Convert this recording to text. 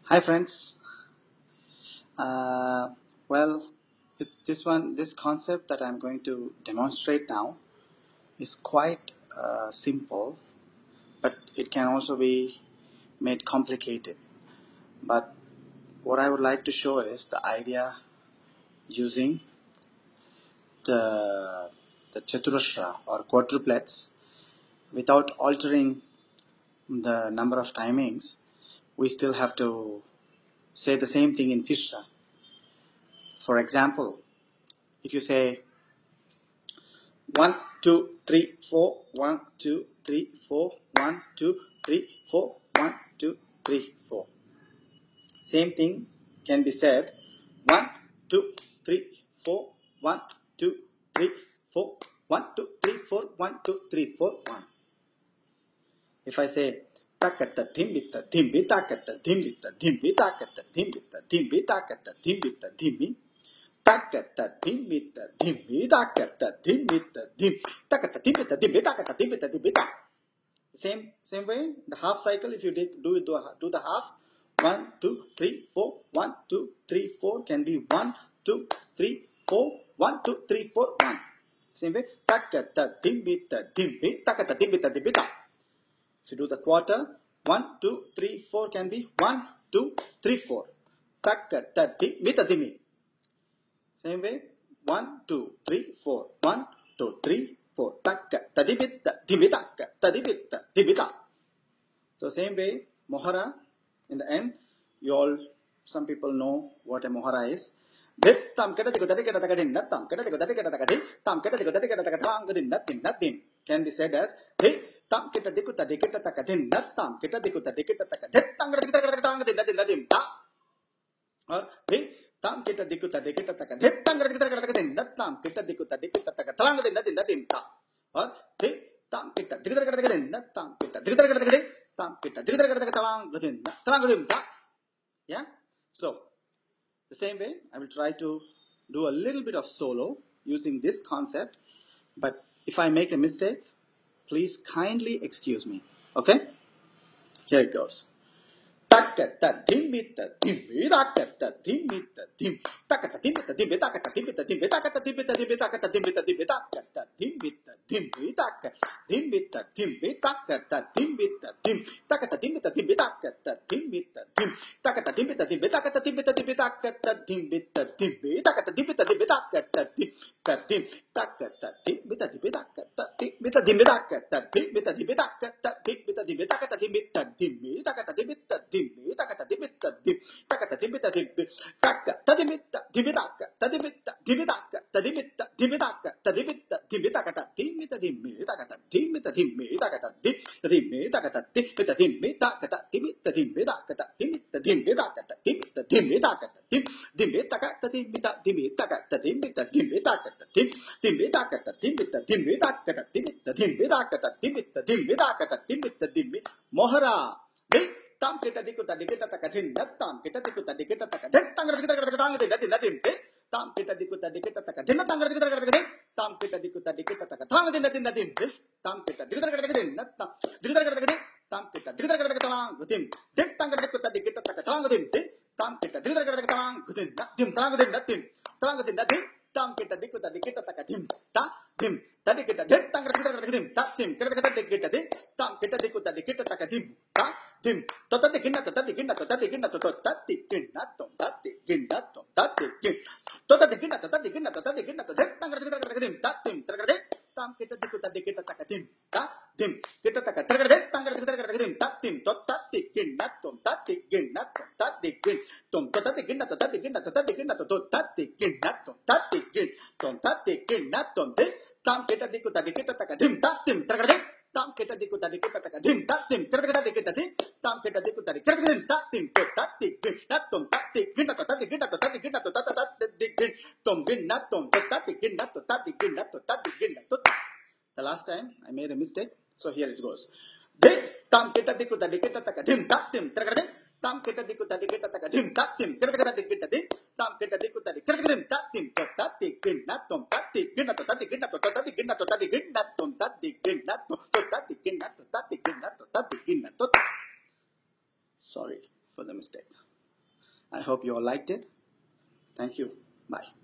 Hi friends. Uh, well, this concept that I'm going to demonstrate now is quite simple, but it can also be made complicated. But what I would like to show is the idea using the chaturashra or quadruplets without altering the number of timings. We still have to say the same thing in Tishra. For example, if you say 1, 2, 3, 4, 1, 2, 3, 4, 1, 2, 3, 4, 1, 2, 3, 4. Same thing can be said 1, 2, 3, 4, 1, 2, 3, 4, 1, 2, 3, 4, 1, 2, 3, 4, 1. If I say takata dhimbita dhimbi takata dhimbita dhimbi takata dhimbita dhimbi takata dhimbita dhimbi takata dhimbita dhimbi takata dhimbita dhim takata dhimbita dhimbi takata dhimbita dhimbi tak. Same way, the half cycle, if you do the half, 1, 2, 3, 4, 1, 2, 3, 4 can be 1, 2, 3, 4, 1, 2, 3, 4, 1. Same way, takata dhimbita dhimbi takata dhimbita dhimbi tak. If you do the quarter, 1, 2, 3, 4 can be 1, 2, 3, 4. Takata dhimbita dhimbi. Same way, 1, 2, 3, 4. 1, 2, 3, 4. Takata dhimbita dhimbi takata dhimbita dhimbi tak. So same way, mohara, in the end, some people know what a mohara is. Can be said as or tam kita dikuta dikita taka tam kita dikuta dikita taka talang or tam kita dikita tam kita dikita talang yeah. So the same way I will try to do a little bit of solo using this concept, but if I make a mistake, please kindly excuse me. Okay, here it goes. Takata dhimbita dhimbi takata dhimbita dhim takata dhimbita dhimbi takata dhimbita dhimbi takata dhimbita dhimbi takata dhimbita dhimbi takata dhimbita dhimbi takata dhimbita dhimbi takata dhimbita dhim takata dhimbita dhimbi takata dhimbita dhim takata dhimbita dhimbi takata dhimbita dhimbi takata dhimbita dhimbi takata dhimbita dhimbi takata dhim takata dhimbita dhimbi takata dhimbita dhimbi takata dhimbita dhimbi takata dhimbita dhimbi takata dhimbita dhimbi takata dhimbita dhimbi takata dhimbita dhim takata dhimbita dhimbi takata dhimbita dhimbi takata dhimbita dhimbi takata dhimbita dhimbi takata dhimbita dhimbi takata dhimbita dhimbi takata dhimbita dhimbi takata dhimbita dhimbi takata dhimbita dhimbi takata dhimbita dhimbi takata dhimbita dhimbi takata dhimbita dhimbi takata dhimbi takata dhimbita dhimbi takata dhimbita dhimbi takata dhimbi takata dhimbita dhimbi takata dhimbita dhimbi takata dhimbita dhimbi takata dhimbita dhimbi mohara tam kita dikuta dikita takatin tam kita dikuta dikita takatin tanggal kita tang din tam kita dikuta dikita takatin tanggal kita takatin tam kita dikuta dikita takatin din tam kita dikuta takatin tam kita dikuta takatin gutin dik tanggal dikuta dikita takatin gutin tam kita dikuta takatin gutin dim tang din tam kita dikuta dikita takatin ta dim tadi kita dik tanggal kita takatin ta dim kita dikita tam kita dikuta dikita takatin ta dim totati kinna totati kinna totati kinna totati kinna totati kinna totati kinna totati kinna totati kinna totati kinna totati dim tatim tam kita dikuta dikita takatim ta dim kita taka tanggal dim tatim totati kinna totati kinna totati kinna totati kinna totati kinna totati kinna totati kinna totati kinna totati kinna tam kita dikuta dikita takatim tatim tam kita dikuta dikita takatim tatim kita dikita tam kita dikuta dikita tatim totati kinna totati kinna totati kinna totati kinna totati kinna totati kinna totati kinna totati kinna. The last time I made a mistake, so here it goes. Tam kita dikuta dikita takatim tatim tam kita dikuta dikita takatim tatim kita dikita tam kita dikuta dikita tatim totati kinna totati kinna totati kinna totati kinna totati kinna totati kinna totati kinna totati kinna totati kinna totati. Sorry for the mistake. I hope you all liked it. Thank you. Bye.